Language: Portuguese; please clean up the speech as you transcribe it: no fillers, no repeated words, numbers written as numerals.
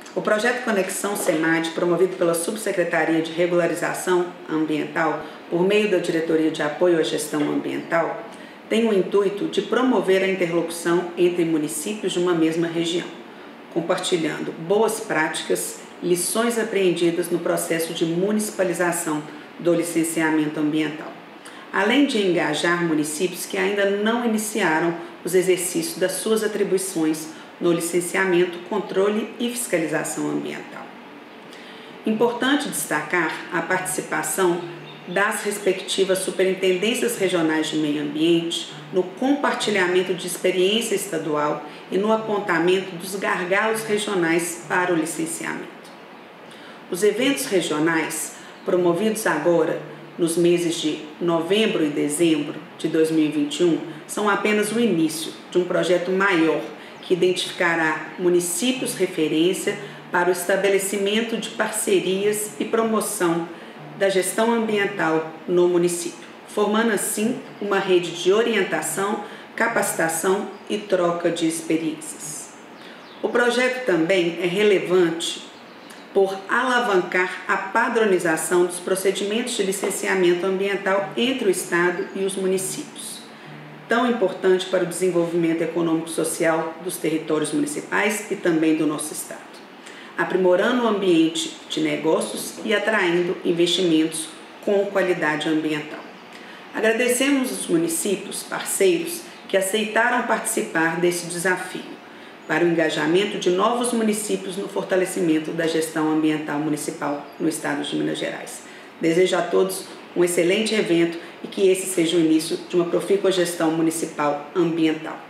O projeto Conexão SEMAD, promovido pela Subsecretaria de Regularização Ambiental por meio da Diretoria de Apoio à Gestão Ambiental, tem o intuito de promover a interlocução entre municípios de uma mesma região, compartilhando boas práticas, lições apreendidas no processo de municipalização do licenciamento ambiental, além de engajar municípios que ainda não iniciaram os exercícios das suas atribuições no licenciamento, controle e fiscalização ambiental. Importante destacar a participação das respectivas superintendências regionais de meio ambiente no compartilhamento de experiência estadual e no apontamento dos gargalos regionais para o licenciamento. Os eventos regionais, promovidos agora nos meses de novembro e dezembro de 2021, são apenas o início de um projeto maior que identificará municípios referência para o estabelecimento de parcerias e promoção da gestão ambiental no município, formando assim uma rede de orientação, capacitação e troca de experiências. O projeto também é relevante por alavancar a padronização dos procedimentos de licenciamento ambiental entre o Estado e os municípios, tão importante para o desenvolvimento econômico-social dos territórios municipais e também do nosso Estado, aprimorando o ambiente de negócios e atraindo investimentos com qualidade ambiental. Agradecemos os municípios parceiros que aceitaram participar desse desafio para o engajamento de novos municípios no fortalecimento da gestão ambiental municipal no Estado de Minas Gerais. Desejo a todos um excelente evento e que esse seja o início de uma profícua gestão municipal ambiental.